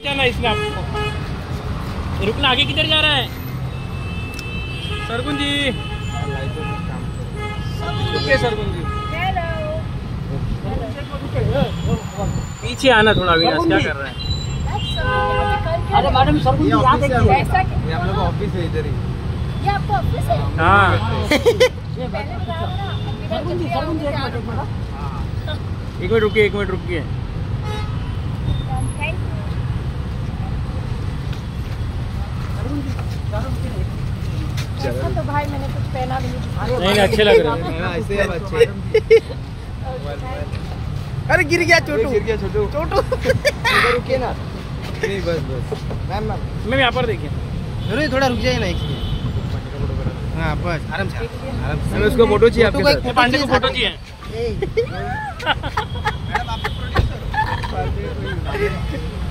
जाना इसमें आपको। रुकना, आगे किधर जा रहा है सरगुन जी? रुके सरगुन जी, पीछे आना थोड़ा। अविनाश क्या कर रहा है? अरे मैडम सरगुन जी यहाँ देखिए, ये हम लोग का ऑफिस है इधर ही। ये आपका ऑफिस है? हाँ सरगुन जी एक मिनट रुकिए, एक मिनट रुकिए। तो भाई मैंने कुछ पहना भी नहीं, अच्छे लग रहे हैं। ऐसे अब अच्छे। अरे गिर गया छोटू, गिर गया छोटू। छोटू इधर रुकिए ना। नहीं बस मैम मैम यहाँ पर देखिए। जरूर थोड़ा रुक जाइए ना एक सेकंड। हाँ बस आराम से आराम से। मैम उसको फोटो चाहिए आपके साथ। पांडे को फोटो चाहिए। मैडम आप प्रोड्यूसर